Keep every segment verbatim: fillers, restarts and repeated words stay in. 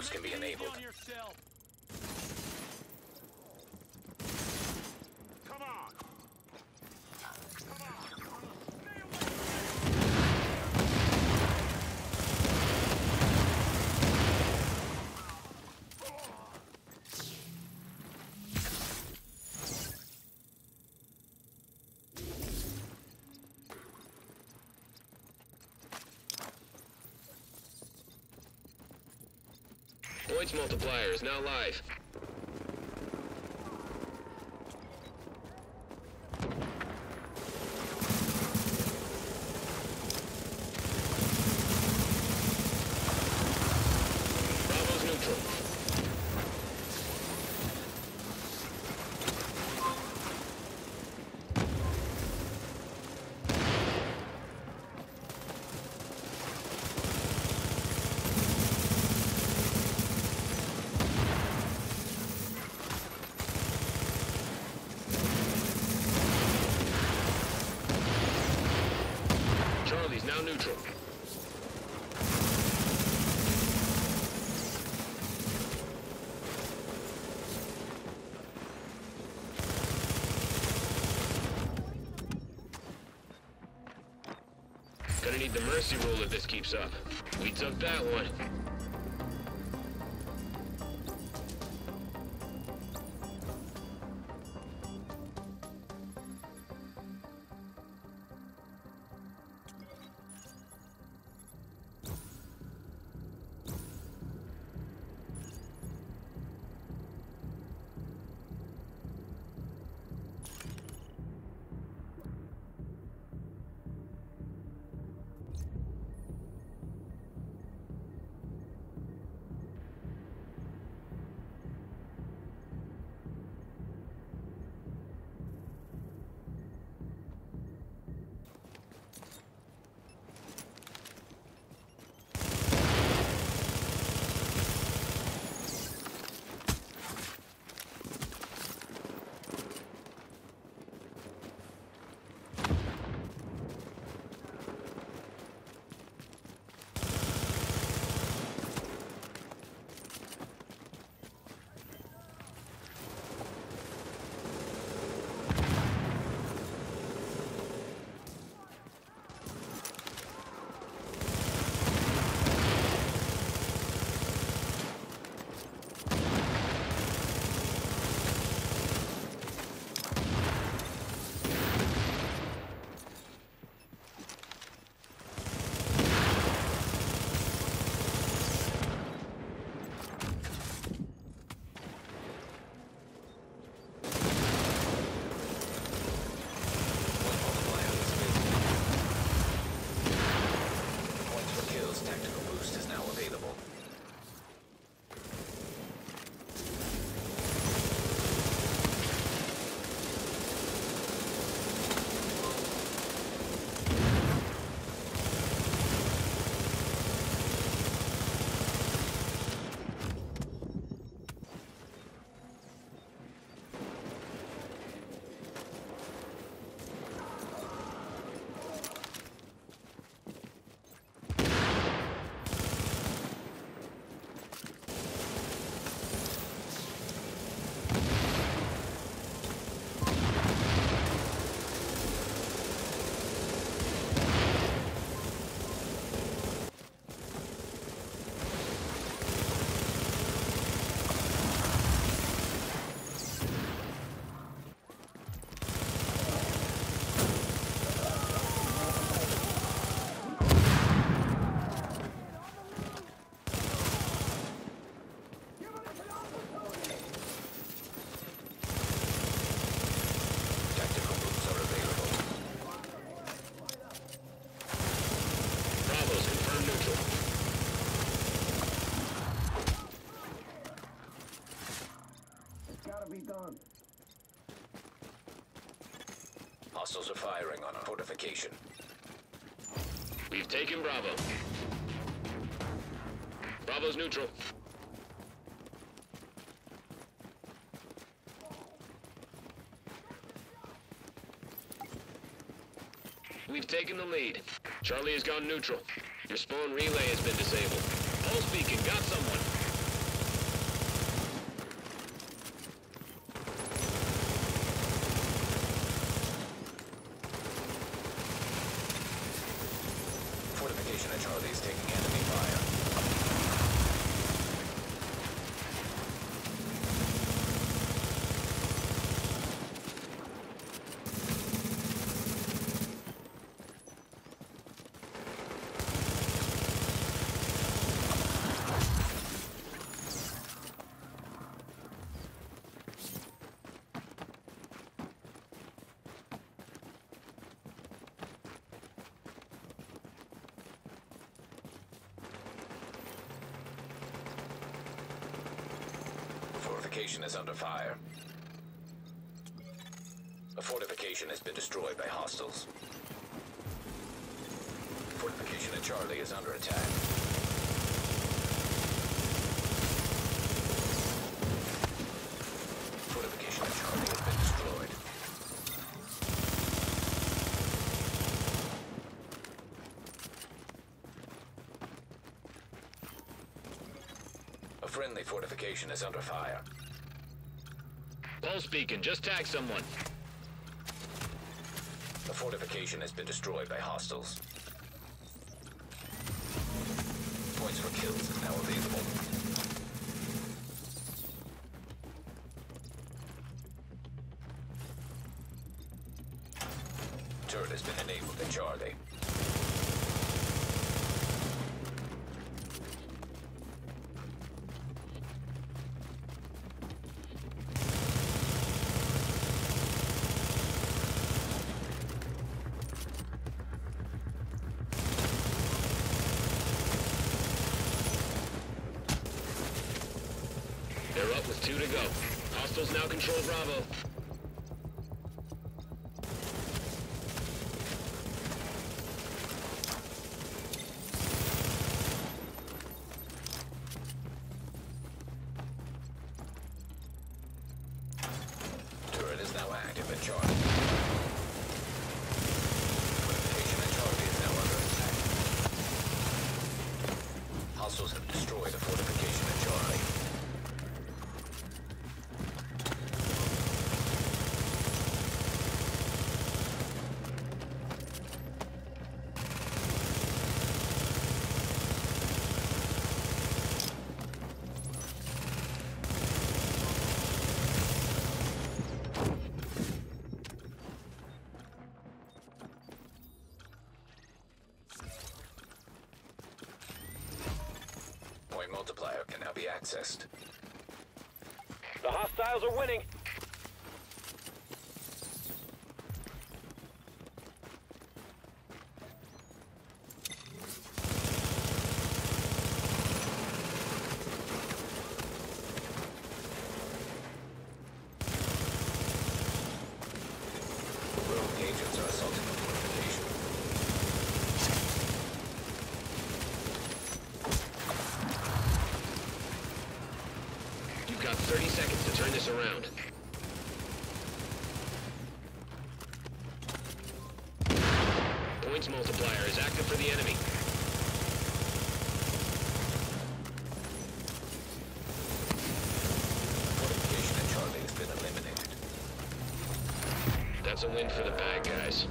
defenses can be enabled. Come on! Come on! Points multiplier is now live. Bravo's neutral. Charlie's now neutral. Gonna need the mercy rule if this keeps up. We took that one. Hostiles are firing on a fortification. We've taken Bravo. Bravo's neutral. We've taken the lead. Charlie has gone neutral. Your spawn relay has been disabled. Pulse beacon, got someone. Charlie is taking enemy fire. Fortification is under fire. A fortification has been destroyed by hostiles. Fortification at Charlie is under attack. Fortification at Charlie has been destroyed. A friendly fortification is under fire. Pulse beacon, just tag someone. A fortification has been destroyed by hostiles. Points for kills is now available. Turret has been enabled at Charlie. They're up with two to go. Hostiles now control Bravo. Turret is now active at Charlie. Fortification at Charlie is now under attack. Hostiles have destroyed a fortification at Charlie. Point multiplier can now be accessed. The hostiles are winning. Rogue agents are assaulting the fortification. You've got thirty seconds to turn this around. Points multiplier is active for the enemy. Fortification at Charlie has been eliminated. That's a win for the bad guys.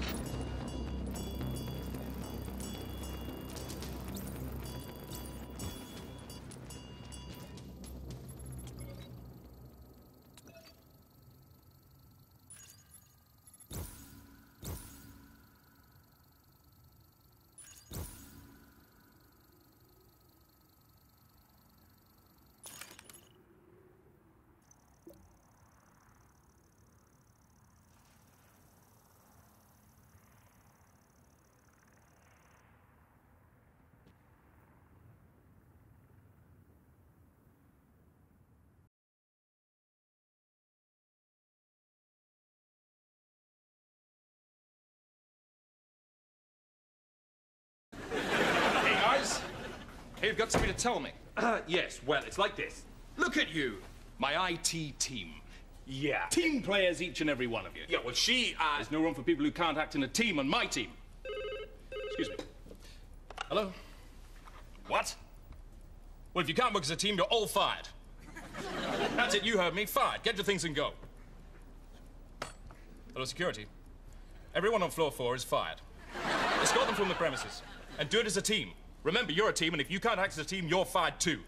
Hey guys, hey, you've got something to tell me. Uh, yes, well, it's like this. Look at you. My I T team. Yeah. Team players, each and every one of you. Yeah, well, she, uh... There's no room for people who can't act in a team on my team. Excuse me. Hello? What? Well, if you can't work as a team, you're all fired. That's it, you heard me. Fired. Get your things and go. Hello, security. Everyone on floor four is fired. Escort them from the premises. And do it as a team. Remember, you're a team, and if you can't act as a team, you're fired too.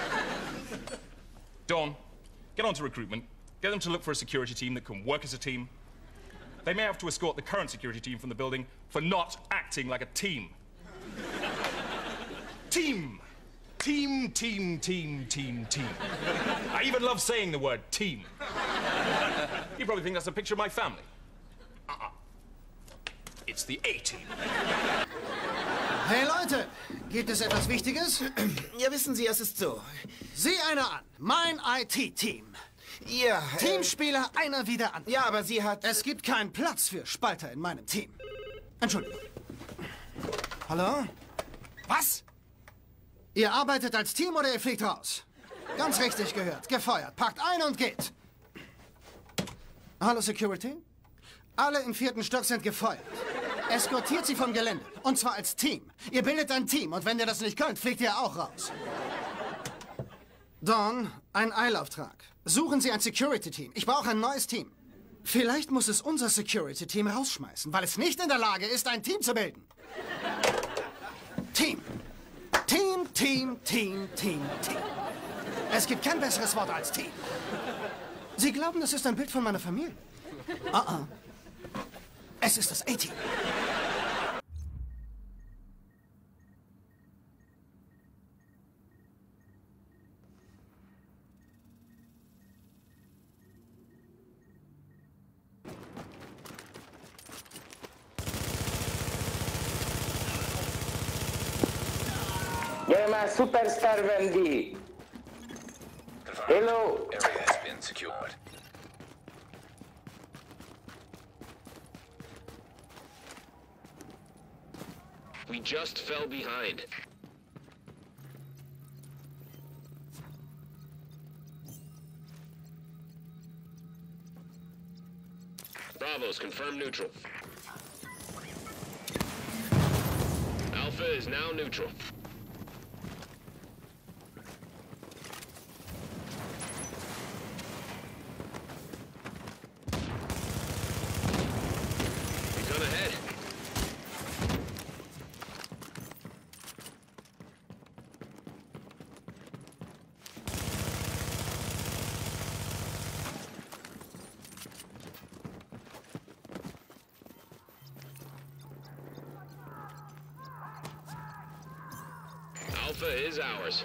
Dawn, get on to recruitment. Get them to look for a security team that can work as a team. They may have to escort the current security team from the building for not acting like a team. Team! Team, team, team, team, team. I even love saying the word team. You probably think that's a picture of my family. Uh-uh. It's the A-Team. Hey Leute, gibt es etwas Wichtiges? Ja, wissen Sie, es ist so. Sieh einer an, mein I T-Team. Ja, äh, Teamspieler, einer wieder an. ja, aber sie hat... Es gibt keinen Platz für Spalter in meinem Team. Entschuldigung. Hallo? Was? Ihr arbeitet als Team oder ihr fliegt raus? Ganz richtig gehört. Gefeuert. Packt ein und geht. Hallo, Security? Alle im vierten Stock sind gefeuert. Eskortiert sie vom Gelände. Und zwar als Team. Ihr bildet ein Team und wenn ihr das nicht könnt, fliegt ihr auch raus. Dawn, ein Eilauftrag. Suchen Sie ein Security-Team. Ich brauche ein neues Team. Vielleicht muss es unser Security-Team rausschmeißen, weil es nicht in der Lage ist, ein Team zu bilden. Team. Team, Team, Team, Team, Team. Es gibt kein besseres Wort als Team. Sie glauben, das ist ein Bild von meiner Familie? Ah, uh -uh. Es ist das A-Team. Llama Superstar Bandy. Hello. Area has been secured. We just fell behind. Bravos, confirm neutral. Alpha is now neutral. He's on ahead. Alpha is ours.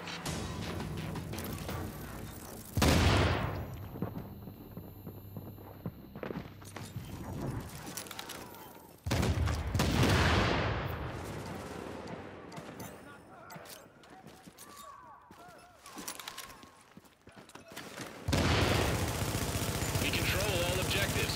We control all objectives.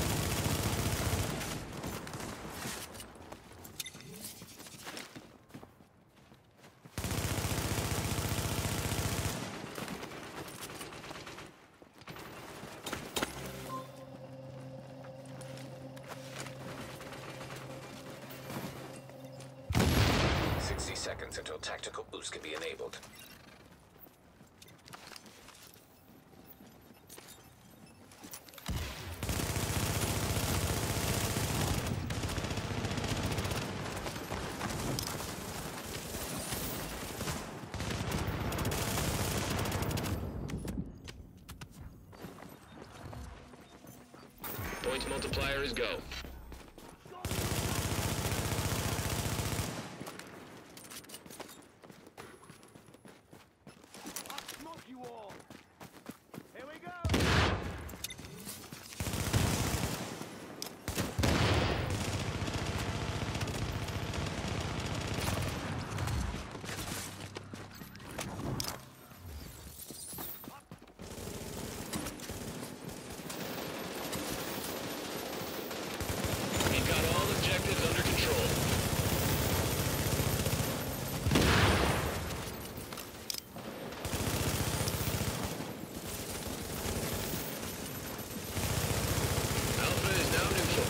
sixty seconds until tactical boost can be enabled. Points multiplier is go. We've got all objectives under control. Alpha is now neutral.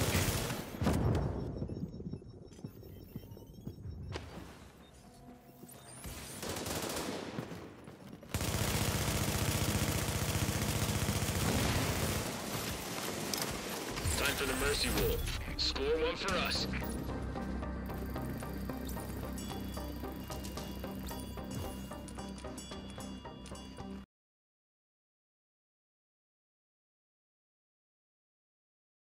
Time for the mercy rule. Score one for us.